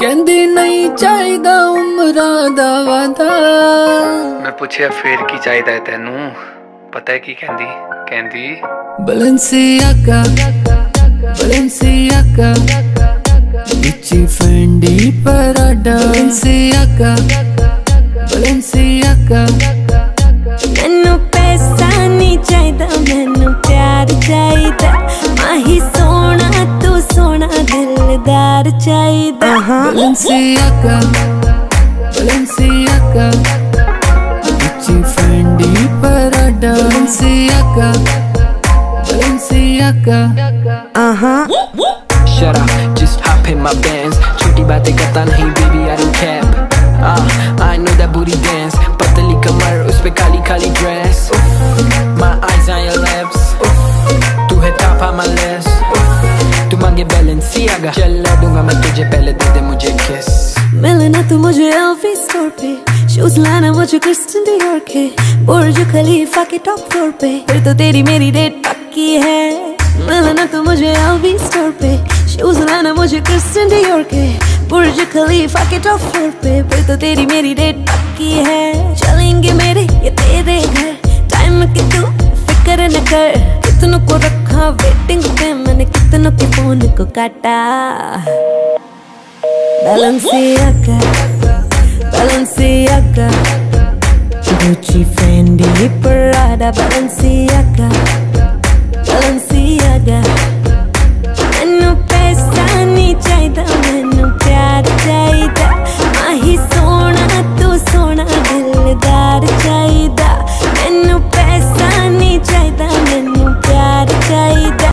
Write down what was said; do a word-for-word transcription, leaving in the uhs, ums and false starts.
कहंदी नहीं चाहिदा उमरा दा वादा। मैं पूछया फिर की चाहिदा है तेनू? पता है की कहंदी? कहंदी Balenciaga Balenciaga Gucci Fendi Prada Balenciaga Balenciaga मैनू पैसा नहीं चाहिदा, मैनू प्यार चाहिदा। माही सोना तू सोना दिलदार चाहिदा। Balenciaga Balenciaga Gucci Fendi Prada Balenciaga Balenciaga Uh-huh. Shut up, just hop in my Benz. छोटी बातें करता नहीं baby, I don't cap. Ah, I know that booty dance. पतली कमर उस पे Kali Kali dress. My eyes on your lips. तू है top on my list. तू मांगे Balenciaga, चला दूंगा मैं तुझे, पहले दे दे मुझे kiss. मिलना तू मुझे एलवी स्टोर पे, शूज लाना मुझे क्रिस्टियन डियोर के, बुर्ज खलीफा के टॉप फ्लोर पे, फिर तो तेरी मेरी डेट पक्की है। मिलना तू मुझे एलवी स्टोर पे, शूज लाना मुझे क्रिस्टियन डियोर के, बुर्ज खलीफा के टॉप फ्लोर पे, फिर तो तेरी मेरी डेट पक्की है। चलेंगे मेरे ये तेरे घर, टाइम की तू फिक्र न कर। कितनों को रखा वेटिंग पे, मैंने कितनों के फोन को काटा। Balenciaga, Balenciaga, Gucci, Fendi, Prada, Balenciaga.